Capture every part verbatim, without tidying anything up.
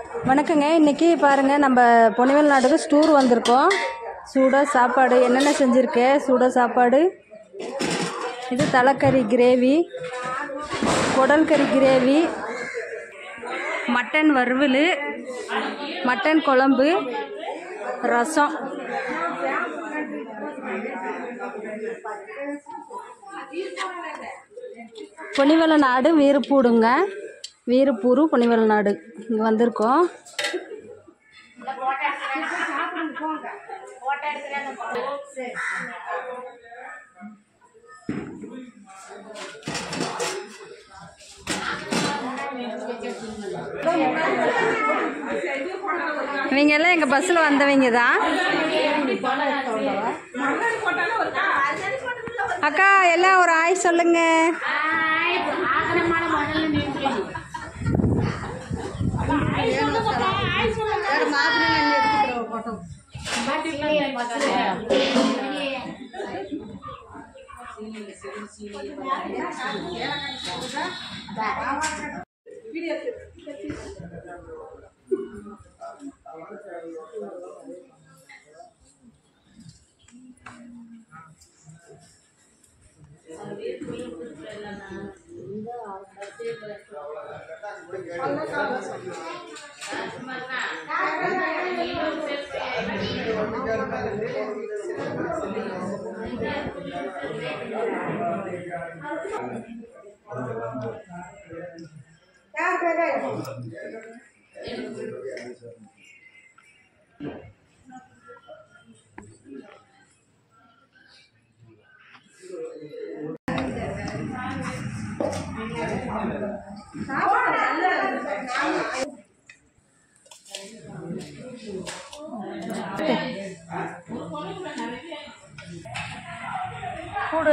வணக்கங்க. இன்றைக்கி பாருங்கள், நம்ம பொன்னிவேல் நாட்டுக்கு டூர் வந்திருக்கோம். சூடாக சாப்பாடு என்னென்ன செஞ்சுருக்கேன். சூடாக சாப்பாடு, இது தலைக்கறி கிரேவி, குடல் கறி கிரேவி, மட்டன் வறுவல், மட்டன் குழம்பு, ரசம். பொன்னிவேல் நாடு வீரப்பூடுங்க. வீரப்பூர் பொன்னிவேல் நாடு இங்கே வந்திருக்கோம். இவங்க எல்லாம் எங்கள் பஸ்ஸில் வந்தவங்க தான். அக்கா எல்லாம் ஒரு ஆய் சொல்லுங்க. கூடு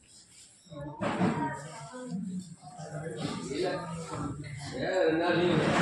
Yeah,